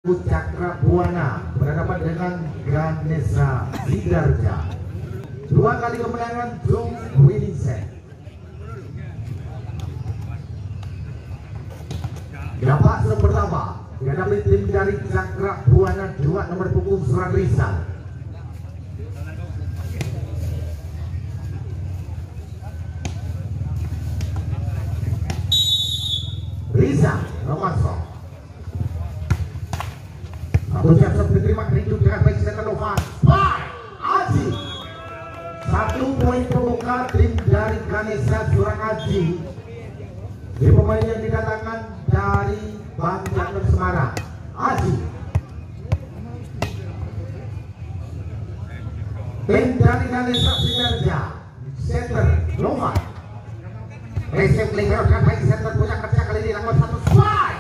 Cakra Buana berhadapan dengan Ganesha Sidarja. 2 kali kemenangan Jong winning set. Dapat serve pertama dihadapi tim dari Cakra Buana 2 nomor punggung Surat Rizal. Rizal Romanso. Satu jam diterima Rindu dengan baik center Novan. Aji. 1 poin pembuka tim dari Ganesha Surang Aji. Di pemain yang didatangkan dari Banjarnegara Semarang. Aji. Tim dari Ganesha Sidarja. Center Novan. Resep libero dengan baik center punya kerja kali ini lakukan 1 strike.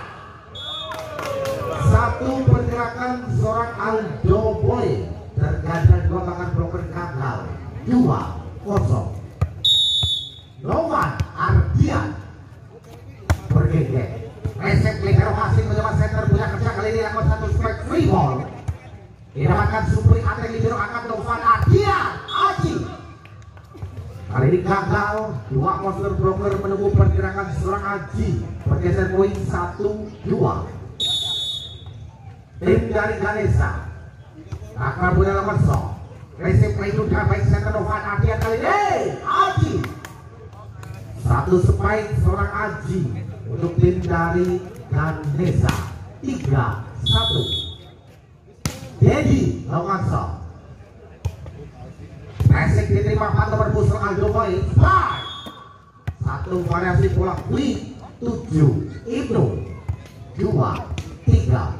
1 pergerakan seorang Aldo Boy tergantung 2 bahkan broken gagal. 2-0. Novan Ardian bergeger. Resep libero masih mencoba center punya kerja kali ini lakukan 1 strike free ball. Didapatkan Supri atlet libero angkat Novan Ardian. Aji. Kali ini gagal. 2 monster broker menunggu pergerakan seorang Aji. Bergeser poin 1-2. Tim dari Ganesha akan punya nomor sok. Resep itu dengan baik center Novan Ardian kali ini. Aji. 1 spike seorang Aji untuk tim dari Ganesha. 3-1. Dedi Lomanso. Resep diterima 4 nomor pusat Aldo Boy. 1 variasi pola quick. 7 Ibnu. 2-3.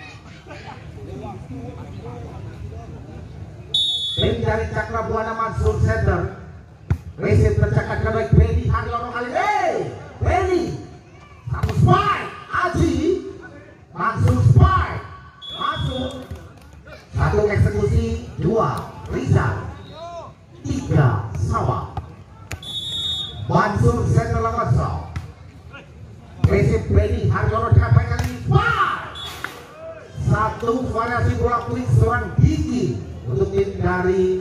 Tim dari Cakra Buana Mansur center. Resep tercekat ke baik Benny Haryono kali ini. Benny 1 spike. Aji. Mansur spike. Masuk. 1 eksekusi. 2 Rizal. 3 Sawah. Mansur center Lamanso. Resep Benny Haryono dengan baik kali ini. 1 variasi bola quick seorang Gigi untuk tim dari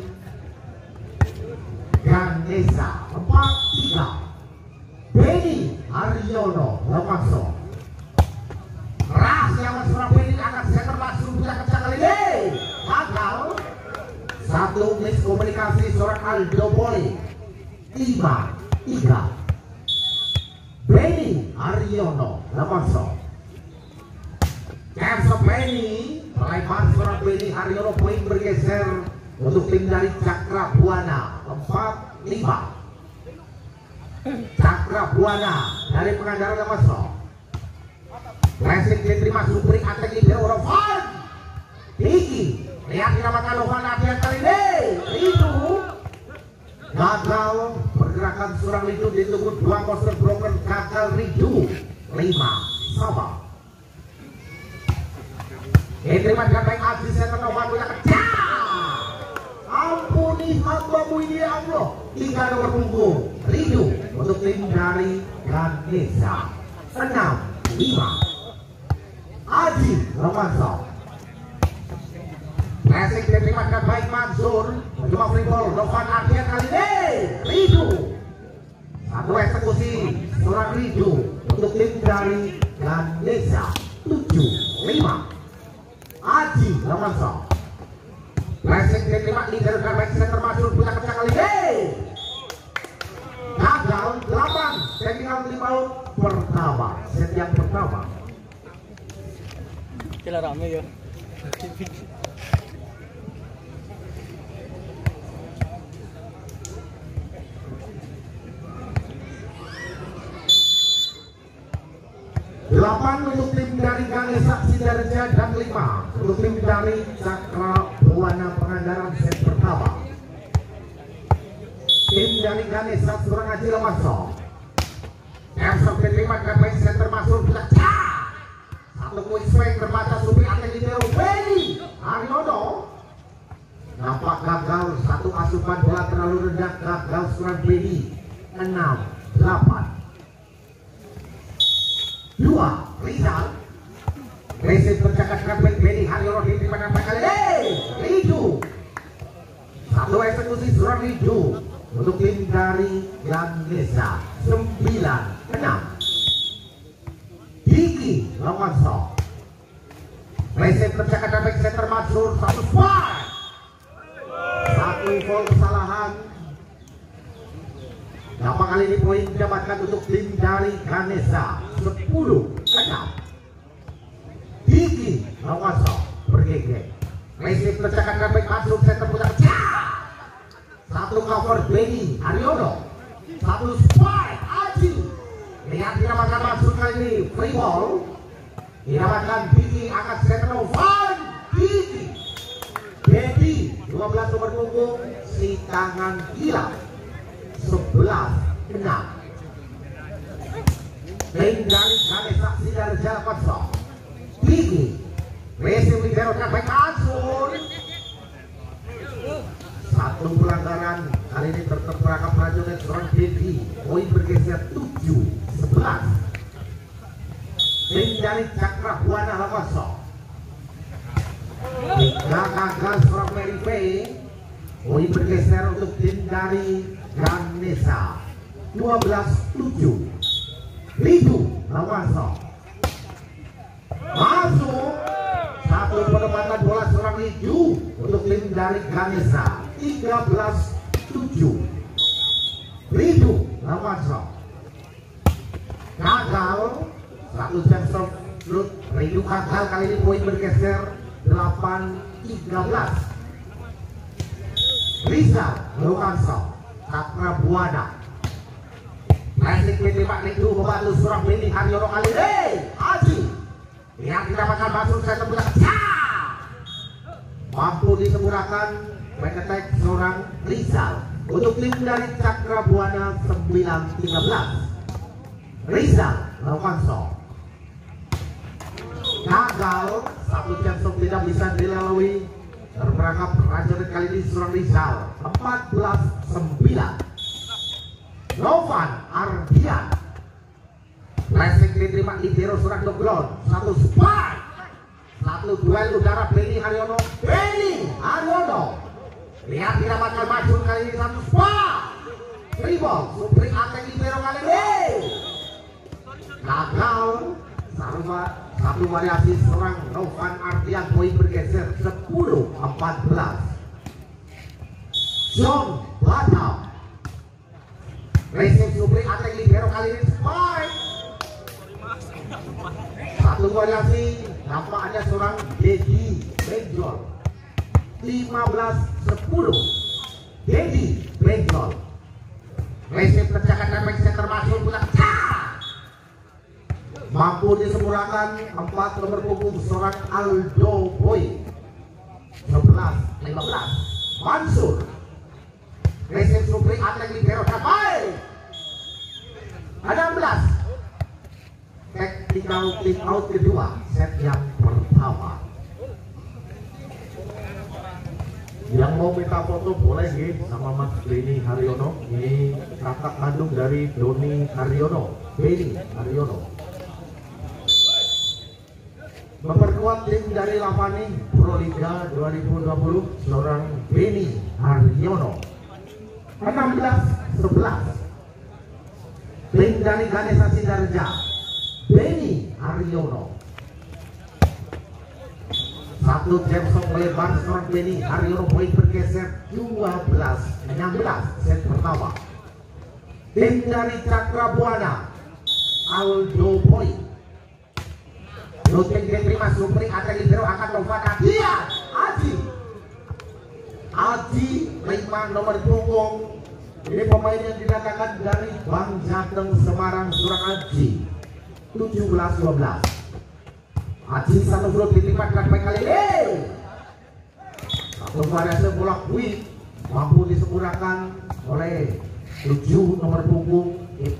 Ganesha. 4-3. Benny Haryono Lamanso. Keras yang seorang Benny angkat center langsung bisa kerja kali ini. Gagal. 1 miskomunikasi seorang Aldo Boy. 5-3. Benny Haryono Lamanso. Caps of Benny. Melebar seorang Benny Haryono, poin bergeser untuk tim dari Cakra Buana. 4-5. Cakra Buana dari pengandaran Lamanso. Klasik diterima Supri atlet libero Novan. Diki. Lihat dinamakan Novan Ardian kali ini. Itu gagal pergerakan seorang Ridu ditunggu 2 monster broken gagal Ridu. 5-5. Diterima dengan baik Aji center Novan punya kerja. Ampuni hambamu ini ya Allah. 3 nomor punggung Ridu untuk tim dari Ganesha. 6-5. Aji Romanso. Klasik diterima dengan baik Mansur. Mencoba free ball Novan Ardian kali ini. Ridu. 1 eksekusi seorang Ridu untuk tim dari Ganesha. 7-5. Aji Romanso. Klasik diterima leader dengan baik center Mansur punya kerja kali ini. Gagal. 8 tinggal 5 out pertama. Set yang pertama. Kira rame ya. Untuk tim dari Ganesha Sidarja dan 5 untuk tim dari Cakra Buana Pangandaran set pertama. Tim dari Ganesha Surang Aji Lamanso. Ersok diterima dengan baik center masuk pecah. 1 quick swing terbaca Supri atlet libero Benny Haryono. Nampak gagal. 1 asupan bola terlalu rendah gagal seorang Benny. 6-8. 2 Rizal. Resep tercatat dengan baik eksekusi seorang Ridu untuk tim dari Ganesha 9-6. Diki lawan Sok. Reset terjaga dari center Mansur, satu spot. Satu gol kesalahan. Berapa kali ini poin didapatkan untuk tim dari Ganesha 10-6. Diki lawan Sok bergeger. Reset terjaga dari Mansur, center putar. Satu cover Benny Haryono, satu spot Aji. Lihat didapatkan Mansur kali ini free ball. Didapatkan Diki akan center Van Diki. Dedi 12 nomor punggung si tangan gila 11-6. Tim dari Ganesha Sidarja kosong. Diki racing libero dengan baik Mansur. Satu pelanggaran kali ini terperangkap prajurit seorang Dedi. Poin bergeser 7-11. Tim dari Cakra Buana kosong. Jika gagal seorang Mary Pay, poin bergeser untuk tim dari Ganesha 12-7. Ridu lawan Sok. Masuk satu penempatan bola seorang Ridu untuk tim dari Ganesha 13-7. Ridu lawan Sok. Gagal satu jam serve. Ridu gagal kali ini poin bergeser 8-13. Rizal melakukan Sok. Cakra Buana. Klasik PT Pak Ridu membantu seorang Benny Haryono kali ini. Aji yang didapatkan masuk saya terbuka. Mampu disempurnakan back attack seorang Rizal untuk tim dari Cakra Buana 9-13. Rizal melakukan Sok. Gagal satu jam tidak bisa dilalui. Terperangkap prajurit kali ini seorang Rizal 14-9. Novan Ardian Lesing diterima libero seorang Doglon. Satu spot. Satu duel udara Benny Haryono. Lihat didapatkan maju kali ini satu spot. Free ball. Supri ateng libero kali ini. Gagal. Satu variasi seorang Novan Ardian. Poin bergeser 10-14. John Batam. Racing Supri ateng libero kali ini spike. Satu variasi nampaknya seorang Dedi Benjol 15-10. Dedi Benjol racing terjaga dan center masuk pulang. Mampu disempurnakan 4 nomor punggung seorang Aldo Boy 11-15. Mansur racing Supri ateng libero sampai 16. Tactical kick out kedua set yang pertama. Yang mau minta foto boleh nih sama Mas Benny Haryono. Ini kakak kandung dari Doni Haryono, Benny Haryono. Memperkuat tim dari Lavani Pro Liga 2020 seorang Benny Haryono 16-11. Tim dari Ganesha Sidarja Benny Haryono. Satu jam sok melebar seorang Benny Haryono. Poin bergeser 12-16 set pertama. Tim dari Cakra Buana Aldo Boy. Luteng diterima Supri ateng libero akan Novana. Dia Aji 5 nomor punggung. Ini pemain yang didatangkan dari Bang Jateng Semarang seorang Aji 17-12. Aji satu gol ditipatkan baik kali ini. Satu variasi bola quick mampu disempurnakan oleh 7 nomor punggung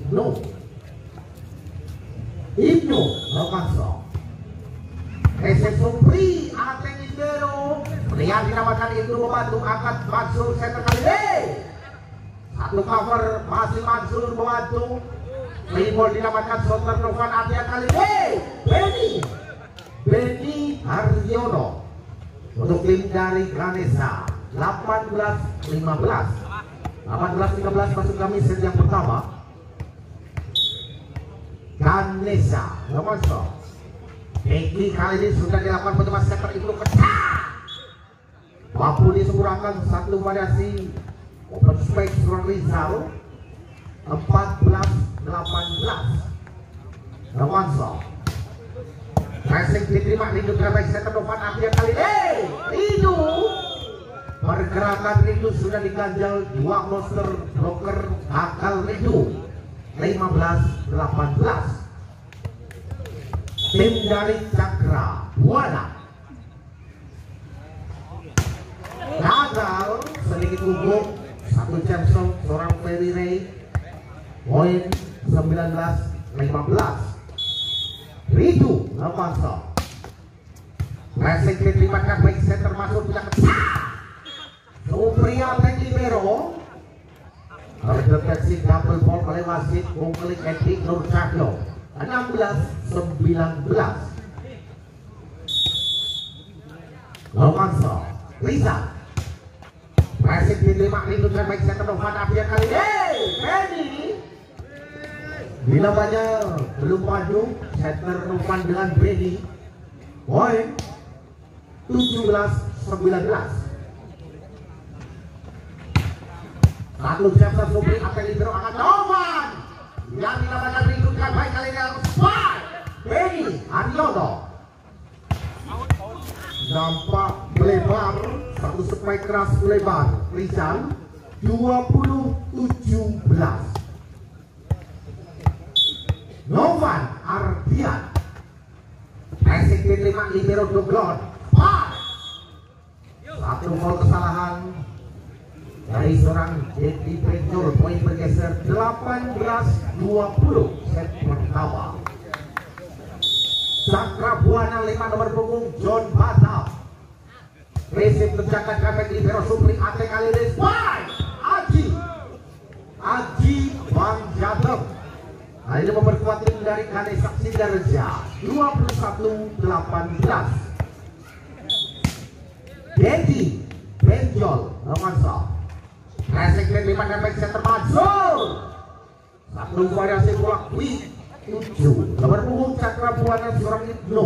Ibnu Lokanso. Reset Supri ateng libero. Lihat didapatkan Ibnu membantu angkat Mansur center kali ini. Satu cover masih Mansur membantu. Libol didapatkan Soter Novan Ardian kali ini. Benny Haryono untuk tim dari Ganesha 18-15. 18-15 masuk kami set yang pertama. Ganesha Lomonso. Eki kali ini sudah dilakukan penyemat setter itu pecah. Mampu disempurnakan satu variasi open space seorang Rizal. 14-18. Lomonso. Racing diterima Rindu terbaik setter Novan Ardian kali ini. Rindu. Pergerakan Rindu sudah diganjal dua monster blocker gagal Rindu. 15-18. Tim dari Cakra Buana gagal sedikit gugup satu Jameson seorang Ferry Ray. Poin 19-15. Rindu Lomonso. Racing diterima baik center masuk tidak pecah. Supria Tank Libero terdeteksi double ball oleh wasit Mungklik Edik Nur Cahyo. 16-19. Lomonso Rizal. Racing diterima Rindu terbaik center Novan Ardian kali ini. Benny bila banyak belum maju center Novan dengan Benny. Poin 17-19. Satu Jameson Supri Atel Libero akan Novan yang dinamakan Rindu terbaik kali ini harus spike Benny Aryono. Nampak melebar satu spike keras melebar Rizal. 20-17. Novan Ardian. Racing diterima Libero Doglon. Satu gol kesalahan dari seorang Dedi Benjol. Poin bergeser 18-20 set pertama. Cakra Buana 5 nomor punggung John Batam. Racing terjaga Kamek Libero Supri Ate Kalilis. Aji Bang Jadem. Nah, ini memperkuat tim dari Ganesha Sindareja. 21-18. Dedi Benjol Lomonso. Racing diterima baik center maju. Satu variasi bola quick 7 nomor punggung Cakra Buana seorang Ibnu.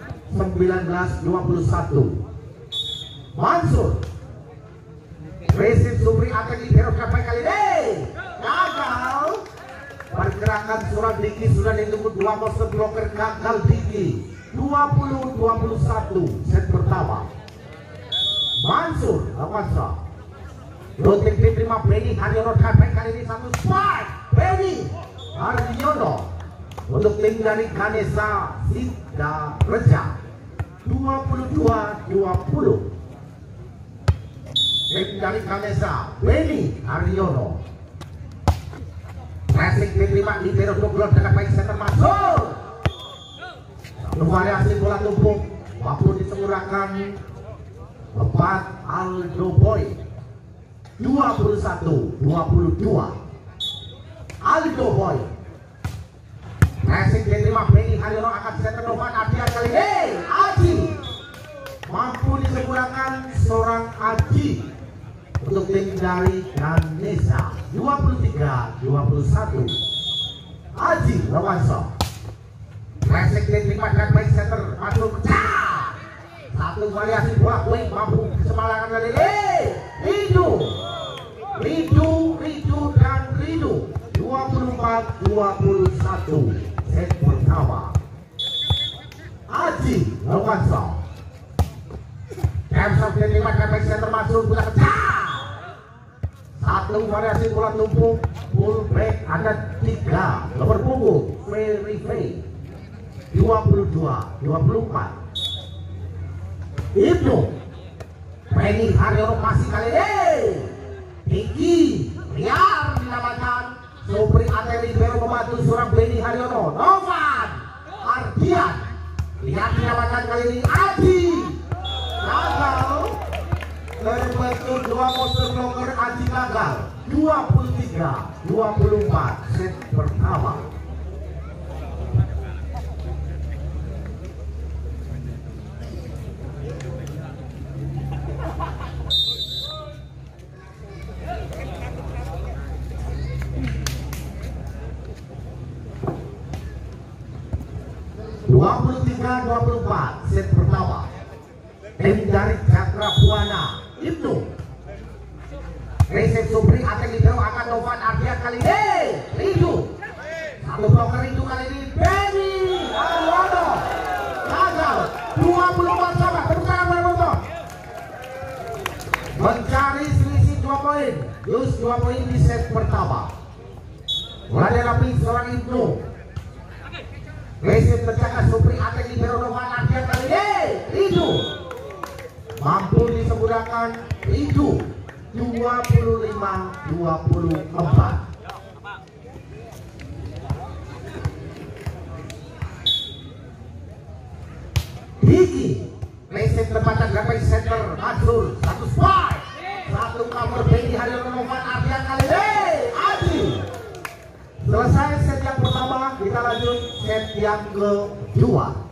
19-21. Mansur. Racing Supri Atek Libero terbaik kali ini gagal. Pergerakan seorang Diki sudah ditunggu dua monster blocker gagal Diki. 20-21 set pertama. Mansur Lomonso. Loting diterima Benny Haryono terbaik kali ini satu spike Benny Haryono untuk tim dari Ganesha Sindareja. 22-20. Tim dari Ganesha Benny Haryono. Racing diterima Libero Doglon dengan baik center masuk. Satu variasi bola tumpuk waktu disempurnakan 4 Aldo Boy. 21-22. Aldo Boy. Racing diterima Benny Haryono akan center Novan Ardian kali ini. Aji mampu disempurnakan seorang Aji untuk tim dari Ganesha. 23-21. Aji Lomonso. Racing diterima dengan baik center masuk pecah. Satu variasi bola quick mampu kesempalan kali ini. Rindu dan Rindu. 24-21 set pertama. Aji Lomonso. Jameson diterima dengan baik center masuk bola pecah. Satu variasi bola tumpuk fullback ada 3 nomor punggung Ferry Ray. 22-24. Ibnu Benny Haryono masih kali ini. Diki liar dinamakan Supri Atel Libero membantu seorang Benny Haryono. Novan Ardian liar dinamakan kali ini. Aji gagal. Terbentuk dua monster blocker Aji gagal. 23-24 set pertama. 23-24 set pertama. Tim dari Cakra Buana Ibnu. Reset Supri akan libero akan Novan Ardian kali ini. Ridu. Satu bloker Ridu kali ini. Benny Alwono. Gagal. 24 sama. Teruskan berbentuk. Mencari selisih 2 poin. Just 2 poin di set pertama. Mulai rapi seorang Ibnu. Reset terjaga Supri akan libero Novan Ardian kali ini. Ridu. Mampu disempurnakan Ridu. 25-24. Diki reset tempatan gapai center Mansur. Satu spike. Satu cover Benny Haryono Novan Ardian kali ini. Adi. Selesai set yang pertama, kita lanjut set yang kedua.